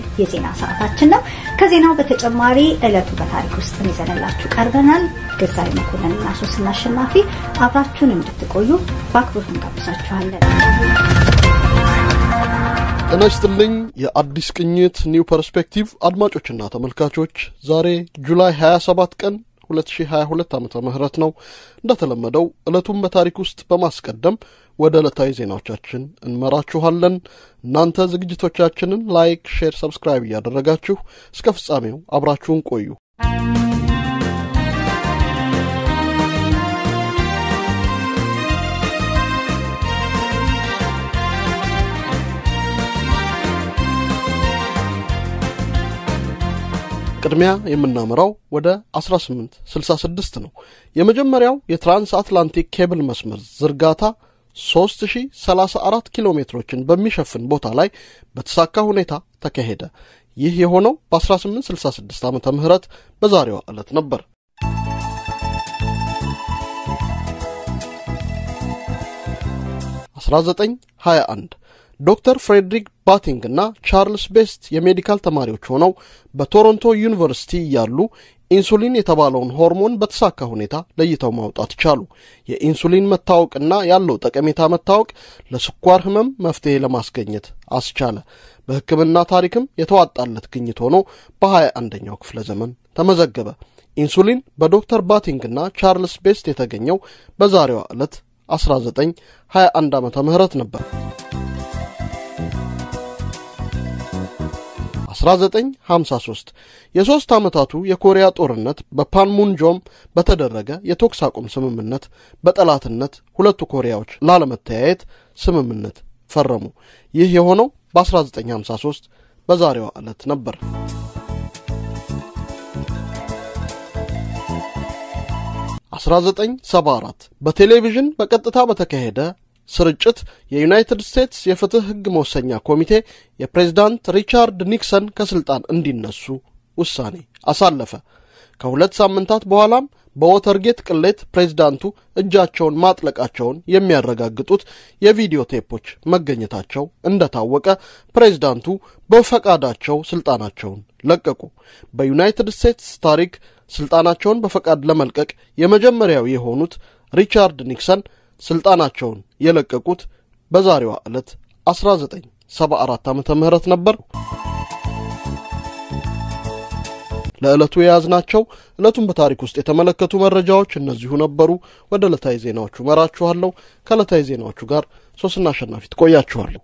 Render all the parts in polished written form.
የዜና ሰዓታችን ነው። ከዜናው በተጨማሪ ዕለቱ በታሪክ ውስጥ ይዘንላችሁ ቀርበናል። ገዛይ መኮንንና ሶስና አሸናፊ አብራችሁን እንድትቆዩ በአክብሮት እንጋብዛችኋለን። ተነስተልኝ የአዲስቅኝትNew ፐርስፔክቲቭ አድማጮችና ተመልካቾች ዛሬ ጁላይ 27 ቀን 2022 ዓመተ ምህረት ነው። እንደተለመደው ዕለቱን በታሪክ ውስጥ በማስቀደም ወደ ዕለታዊ ዜናዎቻችን እንመራችኋለን። እናንተ ዝግጅቶቻችንን ላይክ፣ ሼር፣ ሰብስክራይብ ያደረጋችሁ እስከ ፍጻሜው አብራችሁን ቆዩ። ቅድሚያ የምናመራው ወደ 1866 ነው። የመጀመሪያው የትራንስ አትላንቲክ ኬብል መስመር ዝርጋታ 3034 ኪሎ ሜትሮችን በሚሸፍን ቦታ ላይ በተሳካ ሁኔታ ተካሄደ። ይህ የሆነው በ1866 ዓመተ ምህረት በዛሬው ዕለት ነበር። 1921 ዶክተር ፍሬድሪክ ባቲንግ እና ቻርልስ ቤስት የሜዲካል ተማሪዎች ሆነው በቶሮንቶ ዩኒቨርሲቲ ያሉ ኢንሱሊን የተባለውን ሆርሞን በተሳካ ሁኔታ ለይተው ማውጣት ቻሉ። የኢንሱሊን መታወቅና ያለው ጠቀሜታ መታወቅ ለስኳር ህመም መፍትሄ ለማስገኘት አስቻለ። በሕክምና ታሪክም የተዋጣለት ግኝት ሆኖ በ21ኛው ክፍለ ዘመን ተመዘገበ። ኢንሱሊን በዶክተር ባቲንግና ቻርልስ ቤስት የተገኘው በዛሬው ዕለት 1921 ዓመተ ምህረት ነበር። 1953 የሶስት ዓመታቱ የኮሪያ ጦርነት በፓንሙንጆም በተደረገ የተኩስ አቁም ስምምነት በጠላትነት ሁለቱ ኮሪያዎች ላለመተያየት ስምምነት ፈረሙ። ይህ የሆነው በ1953 በዛሬው ዕለት ነበር። 1974 በቴሌቪዥን በቀጥታ በተካሄደ ስርጭት የዩናይትድ ስቴትስ የፍትህ ህግ መወሰኛ ኮሚቴ የፕሬዝዳንት ሪቻርድ ኒክሰን ከስልጣን እንዲነሱ ውሳኔ አሳለፈ። ከሁለት ሳምንታት በኋላም በወተርጌት ቅሌት ፕሬዝዳንቱ እጃቸውን ማጥለቃቸውን የሚያረጋግጡት የቪዲዮ ቴፖች መገኘታቸው እንደታወቀ ፕሬዝዳንቱ በፈቃዳቸው ስልጣናቸውን ለቀቁ። በዩናይትድ ስቴትስ ታሪክ ስልጣናቸውን በፈቃድ ለመልቀቅ የመጀመሪያው የሆኑት ሪቻርድ ኒክሰን ስልጣናቸውን የለቀቁት በዛሬው ዕለት 1974 ዓመተ ምህረት ነበር። ለዕለቱ የያዝናቸው ዕለቱን በታሪክ ውስጥ የተመለከቱ መረጃዎች እነዚሁ ነበሩ። ወደ ዕለታዊ ዜናዎቹ መራችኋለሁ። ከዕለታዊ ዜናዎቹ ጋር ሶስና አሸናፊ ትቆያችኋለሁ።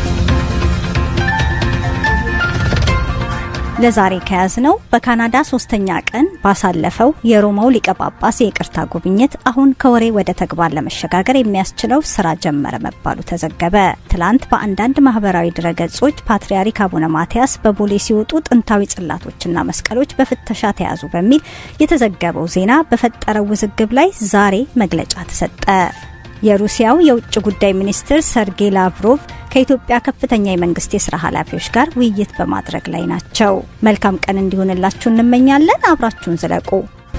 ለዛሬ ከያዝነው በካናዳ 3ኛ ቀን ባሳለፈው የሮማው ሊቀ ጳጳስ የይቅርታ ጉብኝት አሁን ከወሬ ወደ ተግባር ለመሸጋገር የሚያስችለው ስራ ጀመረ መባሉ ተዘገበ። ትላንት በአንዳንድ ማህበራዊ ድረገጾች ፓትርያርክ አቡነ ማቲያስ በቦሌ ሲወጡ ጥንታዊ ጽላቶችና መስቀሎች በፍተሻ ተያዙ በሚል የተዘገበው ዜና በፈጠረው ውዝግብ ላይ ዛሬ መግለጫ ተሰጠ። የሩሲያው የውጭ ጉዳይ ሚኒስትር ሰርጌይ ላቭሮቭ ከኢትዮጵያ ከፍተኛ የመንግስት የሥራ ኃላፊዎች ጋር ውይይት በማድረግ ላይ ናቸው። መልካም ቀን እንዲሆንላችሁ እንመኛለን። አብራችሁን ዝለቁ።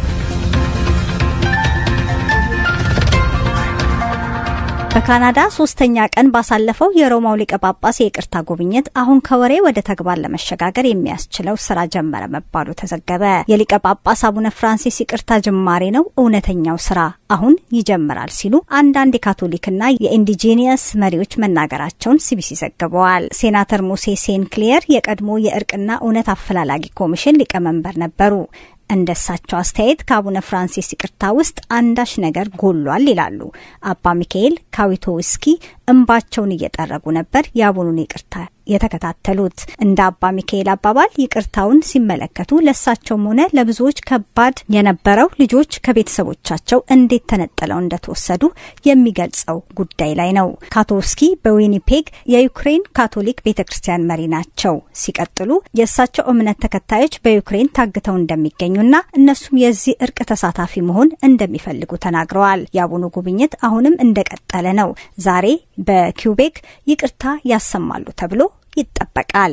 በካናዳ 3ኛ ቀን ባሳለፈው የሮማው ሊቀ ጳጳስ የይቅርታ ጉብኝት አሁን ከወሬ ወደ ተግባር ለመሸጋገር የሚያስችለው ስራ ጀመረ መባሉ ተዘገበ። የሊቀ ጳጳስ አቡነ ፍራንሲስ ይቅርታ ጅማሬ ነው፣ እውነተኛው ስራ አሁን ይጀምራል ሲሉ አንዳንድ የካቶሊክና የኢንዲጂኒየስ መሪዎች መናገራቸውን ሲቢሲ ዘግቧል። ሴናተር ሙሴ ሴንክሊየር የቀድሞ የእርቅና እውነት አፈላላጊ ኮሚሽን ሊቀመንበር ነበሩ። እንደሳቸው አስተያየት ከአቡነ ፍራንሲስ ይቅርታ ውስጥ አንዳች ነገር ጎሏል ይላሉ። አባ ሚካኤል ካዊቶውስኪ እንባቸውን እየጠረጉ ነበር የአቡኑን ይቅርታ የተከታተሉት። እንደ አባ ሚካኤል አባባል ይቅርታውን ሲመለከቱ ለሳቸውም ሆነ ለብዙዎች ከባድ የነበረው ልጆች ከቤተሰቦቻቸው እንዴት ተነጥለው እንደተወሰዱ የሚገልጸው ጉዳይ ላይ ነው። ካቶውስኪ በዊኒፔግ የዩክሬን ካቶሊክ ቤተክርስቲያን መሪ ናቸው። ሲቀጥሉ የሳቸው እምነት ተከታዮች በዩክሬን ታግተው እንደሚገኙና እነሱም የዚህ እርቅ ተሳታፊ መሆን እንደሚፈልጉ ተናግረዋል። የአቡኑ ጉብኝት አሁንም እንደቀጠለ ነው። ዛሬ በኪውቤክ ይቅርታ ያሰማሉ ተብሎ ይጠበቃል።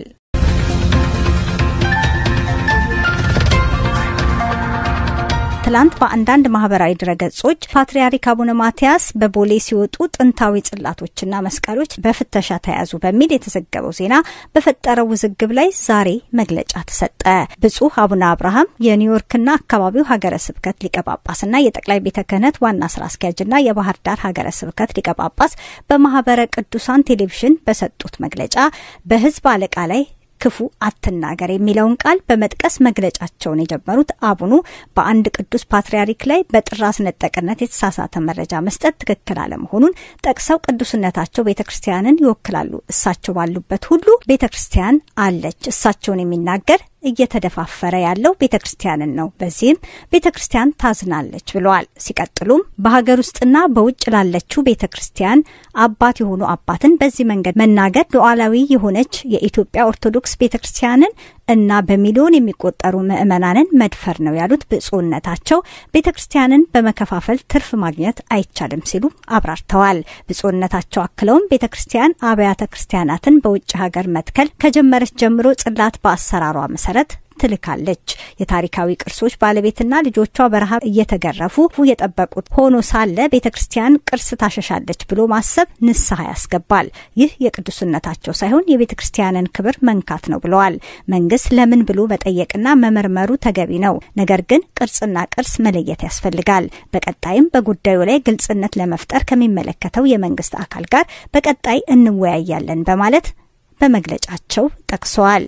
ትላንት በአንዳንድ ማህበራዊ ድረገጾች ፓትርያርክ አቡነ ማቲያስ በቦሌ ሲወጡ ጥንታዊ ጽላቶችና መስቀሎች በፍተሻ ተያዙ በሚል የተዘገበው ዜና በፈጠረው ውዝግብ ላይ ዛሬ መግለጫ ተሰጠ። ብፁዕ አቡነ አብርሃም የኒውዮርክና አካባቢው ሀገረ ስብከት ሊቀ ጳጳስና የጠቅላይ ቤተ ክህነት ዋና ስራ አስኪያጅና የባህር ዳር ሀገረ ስብከት ሊቀ ጳጳስ በማህበረ ቅዱሳን ቴሌቪዥን በሰጡት መግለጫ በህዝብ አለቃ ላይ ክፉ አትናገር የሚለውን ቃል በመጥቀስ መግለጫቸውን የጀመሩት አቡኑ በአንድ ቅዱስ ፓትርያርክ ላይ በጥራስ ነጠቅነት የተሳሳተ መረጃ መስጠት ትክክል አለመሆኑን ጠቅሰው ቅዱስነታቸው ቤተክርስቲያንን ይወክላሉ፣ እሳቸው ባሉበት ሁሉ ቤተክርስቲያን አለች፣ እሳቸውን የሚናገር እየተደፋፈረ ያለው ቤተክርስቲያንን ነው፣ በዚህም ቤተክርስቲያን ታዝናለች ብለዋል። ሲቀጥሉም በሀገር ውስጥና በውጭ ላለችው ቤተክርስቲያን አባት የሆኑ አባትን በዚህ መንገድ መናገር ሉዓላዊ የሆነች የኢትዮጵያ ኦርቶዶክስ ቤተክርስቲያንን እና በሚሊዮን የሚቆጠሩ ምእመናንን መድፈር ነው ያሉት ብፁዕነታቸው ቤተክርስቲያንን በመከፋፈል ትርፍ ማግኘት አይቻልም ሲሉ አብራርተዋል። ብፁዕነታቸው አክለውም ቤተክርስቲያን አብያተ ክርስቲያናትን በውጭ ሀገር መትከል ከጀመረች ጀምሮ ጽላት በአሰራሯ መሰረት ትልካለች። የታሪካዊ ቅርሶች ባለቤትና ልጆቿ በረሃብ እየተገረፉ የጠበቁት ሆኖ ሳለ ቤተክርስቲያን ቅርስ ታሸሻለች ብሎ ማሰብ ንስሐ ያስገባል። ይህ የቅዱስነታቸው ሳይሆን የቤተክርስቲያንን ክብር መንካት ነው ብለዋል። መንግስት ለምን ብሎ መጠየቅና መመርመሩ ተገቢ ነው። ነገር ግን ቅርጽና ቅርስ መለየት ያስፈልጋል። በቀጣይም በጉዳዩ ላይ ግልጽነት ለመፍጠር ከሚመለከተው የመንግስት አካል ጋር በቀጣይ እንወያያለን በማለት በመግለጫቸው ጠቅሰዋል።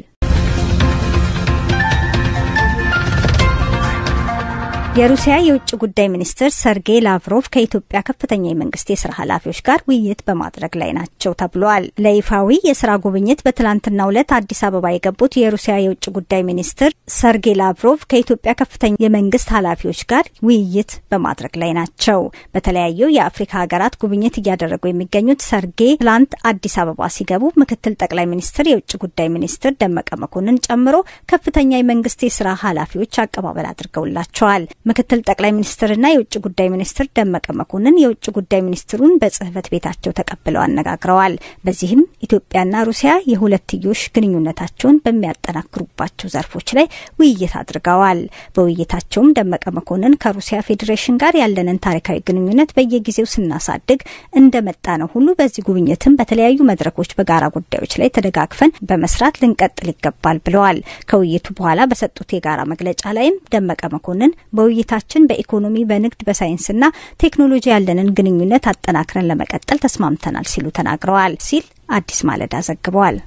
የሩሲያ የውጭ ጉዳይ ሚኒስትር ሰርጌይ ላቭሮቭ ከኢትዮጵያ ከፍተኛ የመንግስት የሥራ ኃላፊዎች ጋር ውይይት በማድረግ ላይ ናቸው ተብሏል። ለይፋዊ የሥራ ጉብኝት በትላንትናው ዕለት አዲስ አበባ የገቡት የሩሲያ የውጭ ጉዳይ ሚኒስትር ሰርጌይ ላቭሮቭ ከኢትዮጵያ ከፍተኛ የመንግስት ኃላፊዎች ጋር ውይይት በማድረግ ላይ ናቸው። በተለያዩ የአፍሪካ ሀገራት ጉብኝት እያደረጉ የሚገኙት ሰርጌይ ትላንት አዲስ አበባ ሲገቡ ምክትል ጠቅላይ ሚኒስትር የውጭ ጉዳይ ሚኒስትር ደመቀ መኮንን ጨምሮ ከፍተኛ የመንግስት የሥራ ኃላፊዎች አቀባበል አድርገውላቸዋል። ምክትል ጠቅላይ ሚኒስትርና የውጭ ጉዳይ ሚኒስትር ደመቀ መኮንን የውጭ ጉዳይ ሚኒስትሩን በጽህፈት ቤታቸው ተቀብለው አነጋግረዋል። በዚህም ኢትዮጵያና ሩሲያ የሁለትዮሽ ግንኙነታቸውን በሚያጠናክሩባቸው ዘርፎች ላይ ውይይት አድርገዋል። በውይይታቸውም ደመቀ መኮንን ከሩሲያ ፌዴሬሽን ጋር ያለንን ታሪካዊ ግንኙነት በየጊዜው ስናሳድግ እንደመጣ ነው ሁሉ በዚህ ጉብኝትም በተለያዩ መድረኮች በጋራ ጉዳዮች ላይ ተደጋግፈን በመስራት ልንቀጥል ይገባል ብለዋል። ከውይይቱ በኋላ በሰጡት የጋራ መግለጫ ላይም ደመቀ መኮንን በውይይታችን በኢኮኖሚ፣ በንግድ፣ በሳይንስና ቴክኖሎጂ ያለንን ግንኙነት አጠናክረን ለመቀጠል ተስማምተናል ሲሉ ተናግረዋል ሲል አዲስ ማለዳ ዘግቧል።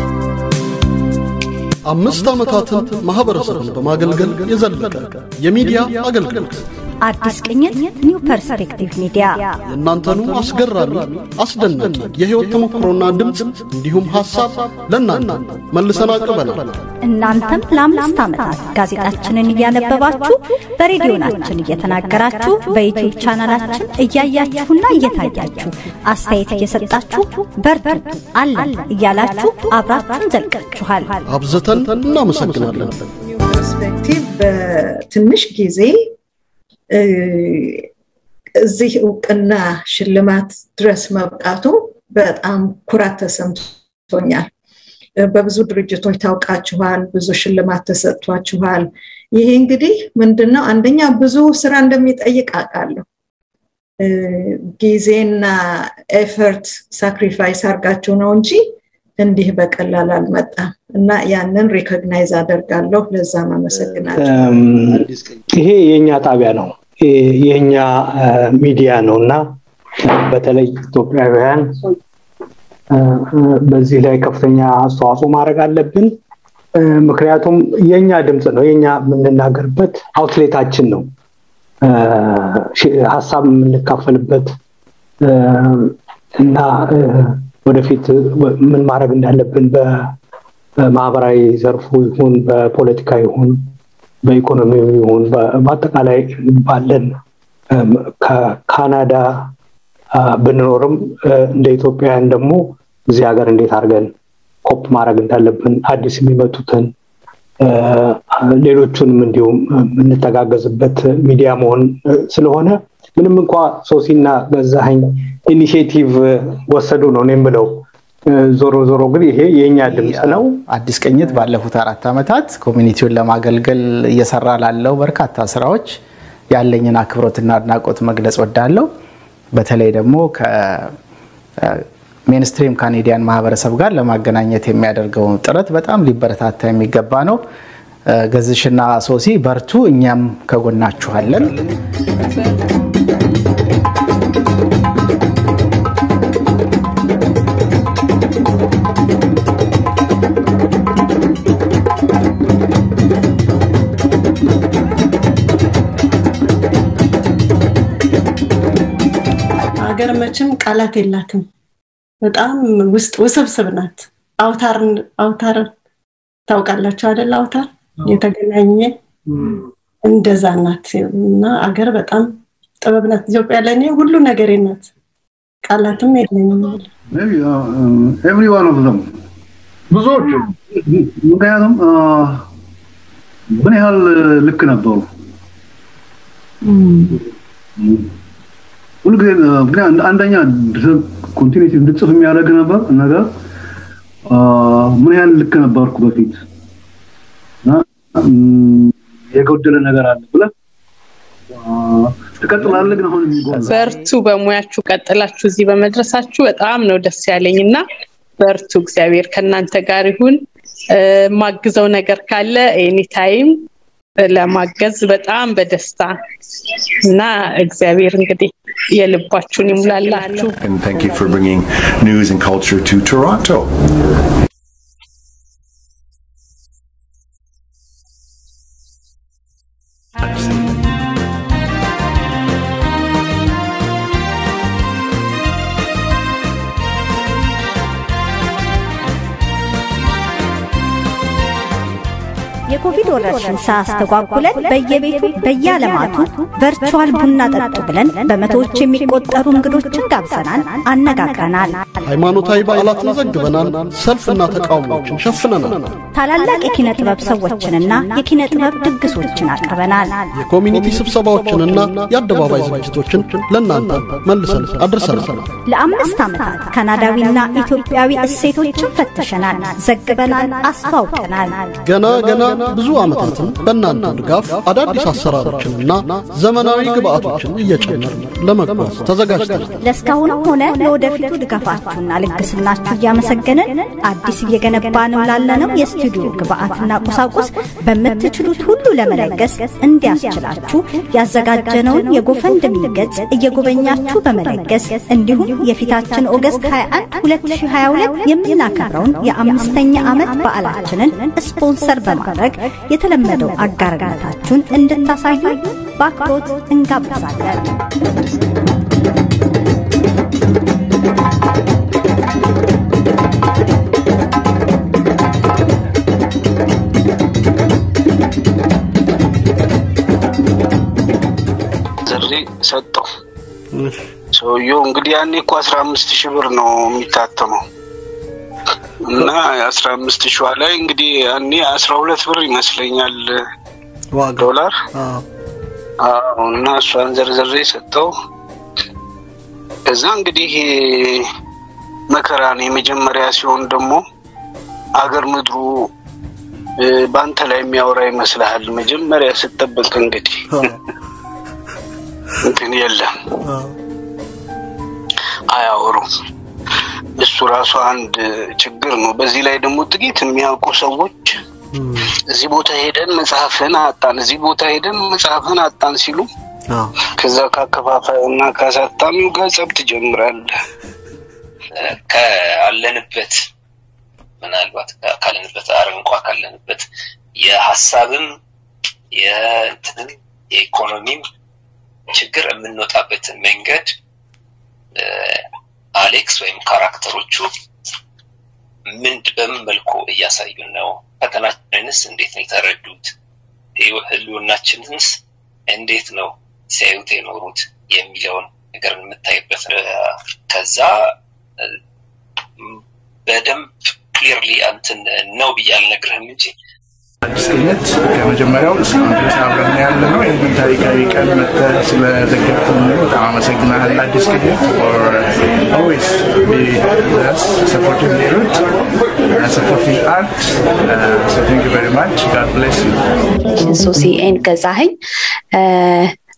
5 ዓመታትን ማህበረሰቡን በማገልገል የዘለቀ የሚዲያ አገልግሎት አዲስቅኝትNew ፐርስፔክቲቭ ሚዲያ እናንተኑ አስገራሚ አስደናቂ የህይወት ተሞክሮና ድምጽ እንዲሁም ሐሳብ ለናንተ መልሰን አቅርበናል። እናንተም ለ5 ዓመታት ጋዜጣችንን እያነበባችሁ በሬዲዮናችን እየተናገራችሁ በዩቲዩብ ቻናላችን እያያችሁና እየታያችሁ አስተያየት እየሰጣችሁ በርቱ አለን እያላችሁ አብራችሁን ዘልቃችኋል። አብዝተን እናመሰግናለን። ፐርስፔክቲቭ በትንሽ ጊዜ እዚህ እውቅና ሽልማት ድረስ መብቃቱ በጣም ኩራት ተሰምቶኛል። በብዙ ድርጅቶች ታውቃችኋል፣ ብዙ ሽልማት ተሰጥቷችኋል። ይሄ እንግዲህ ምንድነው አንደኛ ብዙ ስራ እንደሚጠይቅ አውቃለሁ። ጊዜና ኤፈርት ሳክሪፋይስ አርጋችሁ ነው እንጂ እንዲህ በቀላል አልመጣም እና ያንን ሪኮግናይዝ አደርጋለሁ። ለዛ ማመሰግናለሁ። ይሄ የኛ ጣቢያ ነው፣ የኛ ሚዲያ ነውና በተለይ ኢትዮጵያውያን በዚህ ላይ ከፍተኛ አስተዋጽኦ ማድረግ አለብን። ምክንያቱም የኛ ድምጽ ነው፣ የኛ የምንናገርበት አውትሌታችን ነው፣ ሐሳብ የምንካፈልበት እና ወደፊት ምን ማድረግ እንዳለብን በማህበራዊ ዘርፉ ይሁን በፖለቲካ ይሁን በኢኮኖሚው ይሁን በአጠቃላይ ባለን ከካናዳ ብንኖርም እንደ ኢትዮጵያውያን ደግሞ እዚህ ሀገር እንዴት አድርገን ኮፕ ማድረግ እንዳለብን አዲስ የሚመጡትን ሌሎቹንም እንዲሁም እንተጋገዝበት ሚዲያ መሆን ስለሆነ ምንም እንኳን ሶሲና ገዛኸኝ ኢኒሺዬቲቭ ወሰዱ ነው የምለው። ዞሮ ግን ይሄ የኛ ድምጽ ነው። አዲስቅኝት ባለፉት 4 ዓመታት ኮሚኒቲውን ለማገልገል እየሰራ ላለው በርካታ ስራዎች ያለኝን አክብሮትና አድናቆት መግለጽ ወዳለሁ በተለይ ደግሞ ከሜንስትሪም ካናዲያን ማህበረሰብ ጋር ለማገናኘት የሚያደርገው ጥረት በጣም ሊበረታታ የሚገባ ነው ገዝሽና ሶሲ በርቱ እኛም ከጎናችኋለን አገር መቼም ቃላት የላትም በጣም ውስጥ ውስብስብ ናት አውታር ታውቃላችሁ አይደል አውታር የተገናኘ እንደዛ ናት እና አገር በጣም ጥበብ ናት ኢትዮጵያ ለኔ ሁሉ ነገር ናት ቃላትም የለኝም maybe every one of them ብዙዎች ምክንያቱም ምን ያህል ልክ ነበሩ ሁሉ ግን አንደኛ ኮንቲኒቲ እንድጽፍ የሚያደርግ ነበር ነገር ምን ያህል ልክ ነበርኩ በፊት የጎደለ ነገር አለ ብለ ተቀጥላለህ ግን አሁን በርቱ በሙያችሁ ቀጥላችሁ እዚህ በመድረሳችሁ በጣም ነው ደስ ያለኝና በርቱ እግዚአብሔር ከናንተ ጋር ይሁን ማግዘው ነገር ካለ ኤኒ ታይም ለማገዝ በጣም በደስታ እና እግዚአብሔር እንግዲህ የልባችሁን ይሙላላችሁ and thank you for bringing news and culture to Toronto የኮቪድ ወረርሽኝ ሳስተጓጉለን በየቤቱ በየዓለማቱ ቨርቹዋል ቡና ጠጡ ብለን በመቶዎች የሚቆጠሩ እንግዶችን ጋብዘናል አነጋግረናል ሃይማኖታዊ በዓላትን ዘግበናል ሰልፍና ተቃውሞችን ሸፍነናል ታላላቅ የኪነ ጥበብ ሰዎችንና የኪነ ጥበብ ድግሶችን አቅርበናል የኮሚኒቲ ስብሰባዎችንና የአደባባይ ዝግጅቶችን ለናንተ መልሰን አድርሰናል ለአምስት ዓመታት ካናዳዊና ኢትዮጵያዊ እሴቶችን ፈትሸናል ዘግበናል አስፋውቀናል ገና ብዙ ዓመታትን በእናንተ ድጋፍ አዳዲስ አሰራሮችንና ዘመናዊ ግብአቶችን እየጨመርን ለመጓዝ ተዘጋጅተናል ለስካሁን ሆነ ለወደፊቱ ድጋፋችሁና ልግስናችሁ እያመሰገንን አዲስ እየገነባነው ላለነው የስቱዲዮ ግብአትና ቁሳቁስ በመትችሉት ሁሉ ለመለገስ እንዲያስችላችሁ ያዘጋጀነውን የጎፈንድሚ ገጽ እየጎበኛችሁ በመለገስ እንዲሁም የፊታችን ኦገስት 21 2022 የምናከብረውን የ5ኛ ዓመት በዓላችንን ስፖንሰር በማድረግ የተለመደው አጋርነታችሁን እንድታሳዩ በአክብሮት እንጋብዛለን ዘሬ ሰጠው ሰውየው እንግዲህ ያኔ እኮ 15000 ብር ነው የሚታተመው እና 15000 ላይ እንግዲህ ያኔ 12 ብር ይመስለኛል ዶላር እና እሷን ዘርዘሬ ሰጠው ከዛ እንግዲህ መከራን የመጀመሪያ ሲሆን ደግሞ አገር ምድሩ ባንተ ላይ የሚያወራ ይመስላል መጀመሪያ ስትጠብቅ እንግዲህ እንትን የለም አያወሩ እሱ ራሱ አንድ ችግር ነው በዚህ ላይ ደግሞ ጥቂት የሚያውቁ ሰዎች እዚህ ቦታ ሄደን መጽሐፍን አጣን እዚህ ቦታ ሄደን መጽሐፍን አጣን ሲሉ ከዛ ካከፋፋዩና ካሳታሚው ጋር ጸብት ጀምራል ካለንበት ምናልባት ካለንበት አረንቋ ካለንበት የሐሳብም የኢኮኖሚም ችግር የምንወጣበት መንገድ አሌክስ ወይም ካራክተሮቹ ምን በምን መልኩ እያሳዩን ነው ፈተናችንንስ እንዴት ነው የተረዱት ህልውናችንንስ እንዴት ነው ሲያዩት የኖሩት የሚለውን ነገር የምታይበት ከዛ በደንብ ክሊርሊ አንተን ነው ብያልነግርህም እንጂ አዲስቅኝት ከመጀመሪያው እስካሁን ድረስ አብረን ያለነው ይህንን ታሪካዊ ቀን መጥተህ ስለዘገብከን በጣም አመሰግናለሁ አዲስቅኝት for always be with us supporting the route and supporting art so thank you very much God bless you ሶሲ ኤን ገዛኸኝ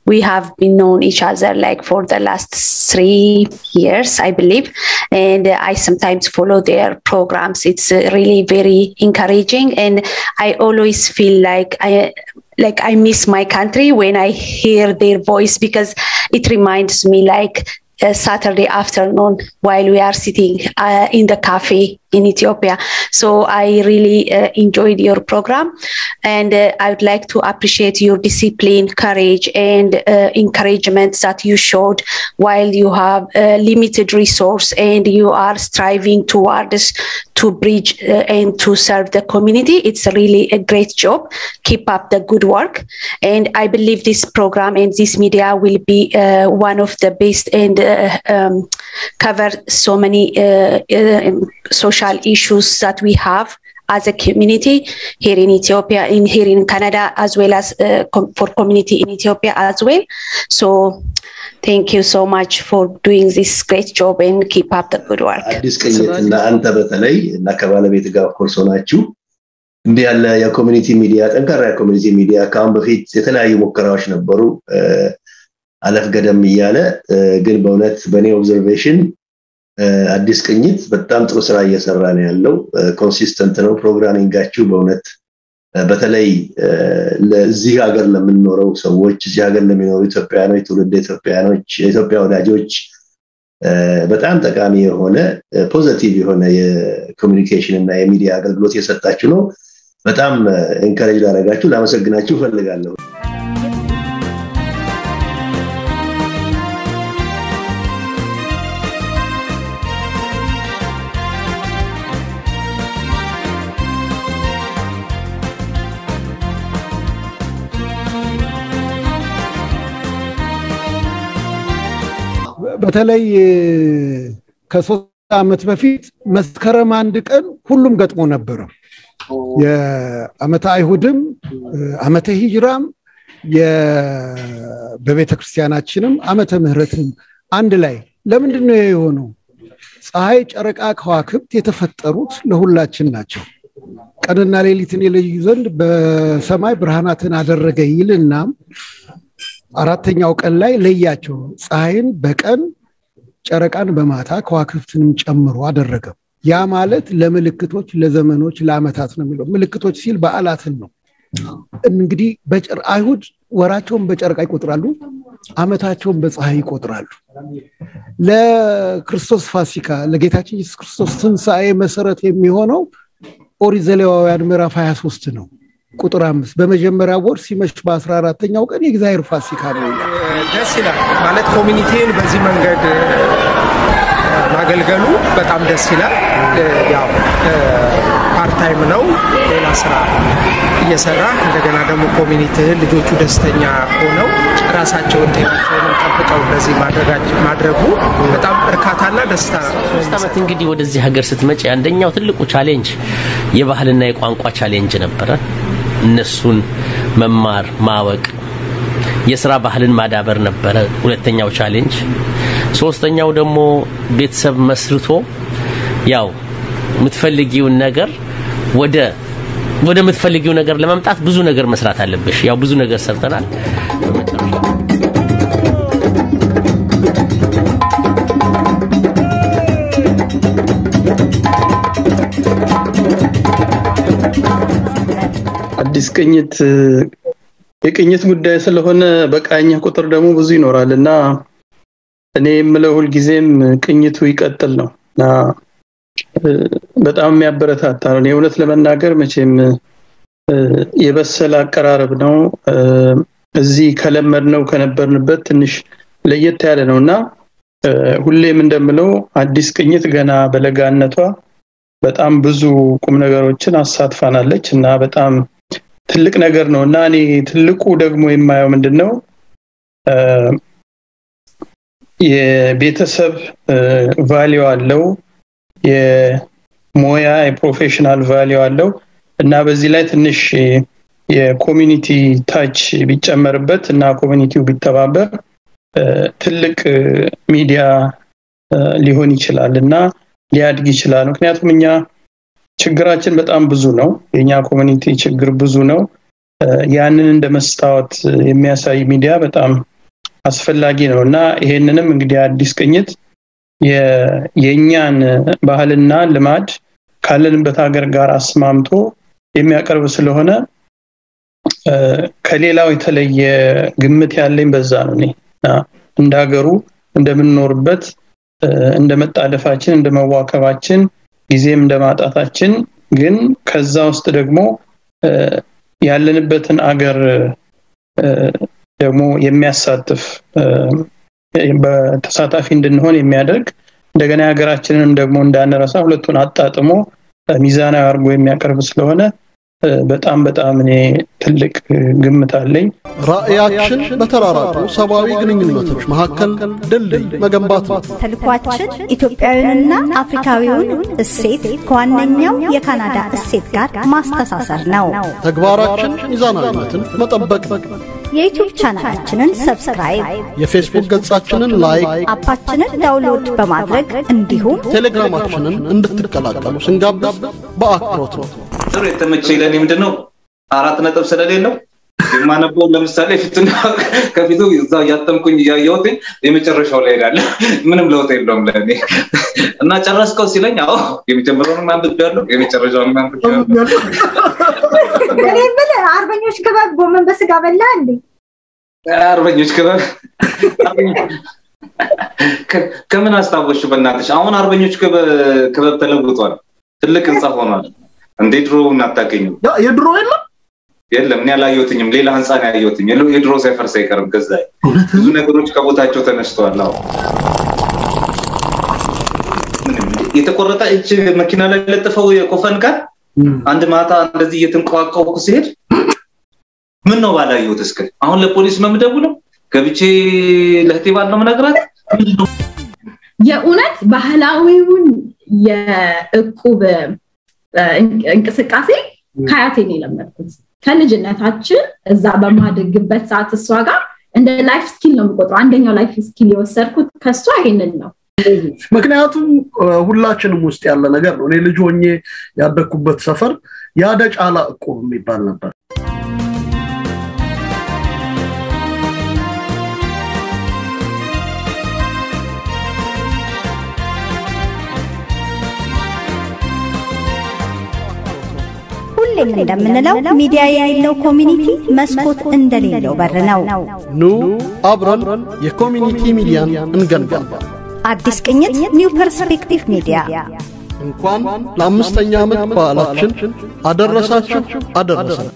we have been known each other like for the last 3 years, I believe, and I sometimes follow their programs. It's really very encouraging, and I always feel like I miss my country when I hear their voice, because it reminds me like a Saturday afternoon while we are sitting in the cafe in Ethiopia. So I really enjoyed your program, and I would like to appreciate your discipline, courage, and encouragement that you showed while you have limited resource and you are striving towards to bridge and to serve the community. It's really a great job. Keep up the good work. And I believe this program and this media will be one of the best and cover so many social issues that we have as a community here in Ethiopia, here in Canada, as well as for community in Ethiopia as well. So thank you so much for doing this great job and keep up the good work. አዲስቅኝትና አንተ በተለይ እና ከባለቤት ጋር ኮርስ ሆናችሁ እንዲህ ያለ የኮሚኒቲ ሚዲያ ጠንካራ የኮሚኒቲ ሚዲያ ካም በፊት የተለያዩ ሙከራዎች ነበሩ አለፍ ገደም ይያለ ግን በእውነት በኔ ኦብዘርቬሽን አዲስቅኝት በጣም ጥሩ ስራ እየሰራ ነው ያለው ኮንሲስተንት ነው ፕሮግራሚንጋችሁ በእውነት በተለይ ለዚህ ሀገር ለምንኖረው ሰዎች እዚህ ሀገር ለሚኖሩ ኢትዮጵያኖች ትውልደ ኢትዮጵያኖች የኢትዮጵያ ወዳጆች በጣም ጠቃሚ የሆነ ፖዚቲቭ የሆነ የኮሙኒኬሽን እና የሚዲያ አገልግሎት እየሰጣችሁ ነው በጣም ኢንካሬጅ አደረጋችሁ ላመሰግናችሁ ፈልጋለሁ በተለይ ከ3 አመት በፊት መስከረም አንድ ቀን ሁሉም ገጥሞ ነበር የአመተ አይሁድም አመተ ሂጅራም በቤተክርስቲያናችንም አመተ ምህረትም አንድ ላይ ለምንድነው የሆነው ፀሐይ ጨረቃ ከዋክብት የተፈጠሩት ለሁላችን ናቸው ቀንና ሌሊትን የለዩ ዘንድ በሰማይ ብርሃናትን አደረገ ይልና አራተኛው ቀን ላይ ለያቸው ፀሐይን በቀን ጨረቃን በማታ ከዋክብትንም ጨምሮ አደረገ ያ ማለት ለምልክቶች ለዘመኖች ለአመታት ነው የሚለው ምልክቶች ሲል በዓላትን ነው እንግዲህ አይሁድ ወራቸውን በጨረቃ ይቆጥራሉ አመታቸውን በፀሐይ ይቆጥራሉ ለክርስቶስ ፋሲካ ለጌታችን ኢየሱስ ክርስቶስ ትንሣኤ መሰረት የሚሆነው ኦሪት ዘሌዋውያን ምዕራፍ 23 ነው ቁጥር 5 በመጀመሪያው ወር ሲመሽ በ14ኛው ቀን የእግዚአብሔር ፋሲካ ነው ደስ ይላል ማለት ኮሚኒቲን በዚህ መንገድ ማገልገሉ በጣም ደስ ይላል ያው ፓርት ታይም ነው ሌላ ስራ እየሰራ እንደገና ደግሞ ኮሚኒቲን ልጆቹ ደስተኛ ሆነው ራሳቸውን ጤናቸውን ጠብቀው ለዚህ ማድረጉ በጣም እርካታና ደስታ አመት እንግዲህ ወደዚህ ሀገር ስትመጪ አንደኛው ትልቁ ቻሌንጅ የባህልና የቋንቋ ቻሌንጅ ነበር እነሱን መማር ማወቅ የሥራ ባህልን ማዳበር ነበር ሁለተኛው ቻሌንጅ ሶስተኛው ደግሞ ቤተሰብ መስርቶ ያው ምትፈልጊው ነገር ወደ ምትፈልጊው ነገር ለማምጣት ብዙ ነገር መስራት አለብሽ ያው ብዙ ነገር ሰርተናል አዲስቅኝት የቅኝት ጉዳይ ስለሆነ በቃኛ ቁጥር ደግሞ ብዙ ይኖራልና እኔ የምለው ሁሉ ጊዜም ቅኝቱ ይቀጥል ነውና በጣም የሚያበረታታ ነው የእውነት ለመናገር መቼም የበሰለ አቀራረብ ነው እዚህ ከለመድነው ከነበርንበት ትንሽ ለየት ያለ ነውና ሁሌም እንደምለው አዲስቅኝት ገና በለጋነቷ በጣም ብዙ ቁም ነገሮችን አሳትፋናለች እና በጣም ትልቅ ነገር ነውና እኔ ትልቁ ደግሞ የማየው ምንድነው የቤተሰብ ቫልዩ አለው የሞያ የፕሮፌሽናል ቫልዩ አለው እና በዚህ ላይ ትንሽ የኮሚኒቲ ታች ቢጨመርበት እና ኮሚኒቲው ቢተባበር ትልቅ ሚዲያ ሊሆን ይችላልና ሊያድግ ይችላል ምክንያቱም እኛ ችግራችን በጣም ብዙ ነው የኛ ኮሚኒቲ ችግር ብዙ ነው ያንን እንደመስታወት የሚያሳይ ሚዲያ በጣም አስፈላጊ ነውና ይሄንንም እንግዲህ አዲስቅኝት የኛን ባህልና ልማድ ካለንበት ሀገር ጋር አስማምቶ የሚያቀርብ ስለሆነ ከሌላው የተለየ ግምት ያለኝ በዛ ነው እኔ እንዳገሩ እንደምንኖርበት እንደመጣደፋችን እንደመዋከባችን ጊዜም እንደማጣታችን ግን ከዛ ውስጥ ደግሞ ያለንበትን አገር ደግሞ የሚያሳትፍ በተሳታፊ እንድንሆን የሚያደርግ እንደገና ሀገራችንን ደግሞ እንዳንረሳ ሁለቱን አጣጥሞ ሚዛናዊ አድርጎ የሚያቀርብ ስለሆነ በጣም እኔ ትልቅ ግምት አለኝ ራእያችን በተራራቁ ሰባዊ ግንኙነቶች መካከል ድልድይ መገንባት ነው ተልኳችን ኢትዮጵያዊውንና አፍሪካዊውን እሴት ከዋነኛው የካናዳ እሴት ጋር ማስተሳሰር ነው ተግባራችን ሚዛናዊነትን መጠበቅ የዩቲዩብ ቻናላችንን ሰብስክራይብ የፌስቡክ ገጻችንን ላይክ አፓችንን ዳውንሎድ በማድረግ እንዲሁም ቴሌግራማችንን እንድትቀላቀሉ ስንጋብዝ በአክብሮት ነው ጥሩ የተመቸኝ ለኔ ምንድነው 4 ነጥብ ስለሌለው የማነበው ለምሳሌ ፊትና ከፊቱ እዛው ያጠምኩኝ ያያውት የመጨረሻው ላይ ያለ ምንም ለውጥ የለውም ለኔ እና ጨረስከው ሲለኝ አዎ የመጀመሪያውን ማንበብ ያለው የመጨረሻውን ማንበብ ያለው እኔ ምን አርበኞች ክበብ ጎመን በስጋ በላ እንዴ አርበኞች ከምን አስታወሽ በእናትሽ አሁን አርበኞች ክበብ ተለውጧል ትልቅ ህንጻ ሆኗል እንዴ ድሮ እናታገኙ የድሮ የለም እኔ አላየሁትኝም ሌላ ህንጻ ነው ያየሁትኝ የድሮ ሳይፈርስ አይቀርም ከዛ ብዙ ነገሮች ከቦታቸው ተነስተዋል አዎ የተቆረጠ እጅ መኪና ላይ ለጥፈው የኮፈን ጋር አንድ ማታ እንደዚህ እየተንቀዋቀው ሲሄድ ምን ነው ባላየሁት እስከ አሁን ለፖሊስ መምደቡለው ገብቼ ለህቴ ባለው መነግራት የኡነት ባህላዊውን የእቁብ እንቅስቃሴ ካያቴን የለመድኩት ከልጅነታችን እዛ በማድግበት ሰዓት እሷ ጋር እንደ ላይፍ ስኪል ነው የምቆጥረው አንደኛው ላይፍ ስኪል የወሰድኩት ከሷ ይሄንን ነው ምክንያቱም ሁላችንም ውስጥ ያለ ነገር ነው እኔ ልጅ ሆኜ ያደኩበት ሰፈር ያደጫላ እቁብ የሚባል ነበር ሁሌም እንደምንለው ሚዲያ የሌለው ኮሚኒቲ መስኮት እንደሌለው በር ነው ኑ አብረን የኮሚኒቲ ሚዲያን እንገንባ አዲስቅኝት ኒው ፐርስፔክቲቭ ሚዲያ እንኳን ለ5ኛ ዓመት በዓላችን አደረሳችሁ አደረሰን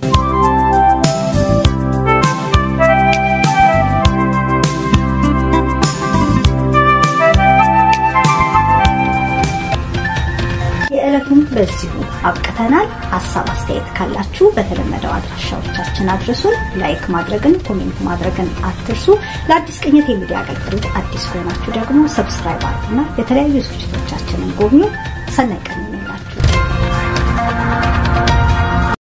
የዕለቱን በዚሁ አብቅተናል ሐሳብ አስተያየት ካላችሁ በተለመደው አድራሻዎቻችን አድርሱን ላይክ ማድረግን ኮሜንት ማድረግን አትርሱ ለአዲስቅኝት የሚዲያ አገልግሎት አዲስ ሆናችሁ ደግሞ ሰብስክራይብ አድርጉና የተለያዩ ዝግጅቶቻችንን ጎብኙ ሰናይ